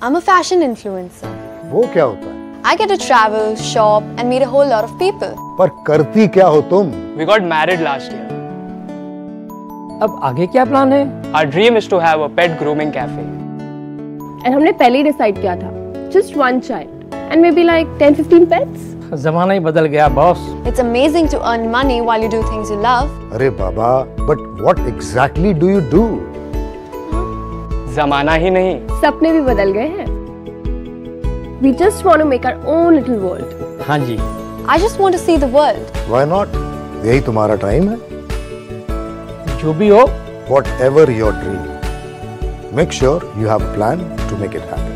I'm a fashion influencer. वो क्या होता है? I get to travel, shop and meet a whole lot of people. पर करती क्या हो तुम? We got married last year. अब आगे क्या प्लान है? Our dream is to have a pet grooming cafe. And हमने पहले ही डिसाइड किया था, just one child and maybe like 10-15 pets. जमाना ही बदल गया boss. It's amazing to earn money while you do things you love. अरे बाबा, but what exactly do you do? जमाना ही नहीं, सपने भी बदल गए हैं। We just want to make our own little world. हाँ जी। I just want to see the world. Why not? यही तुम्हारा टाइम है। जो भी हो। Whatever your dream, make sure you have a plan to make it happen.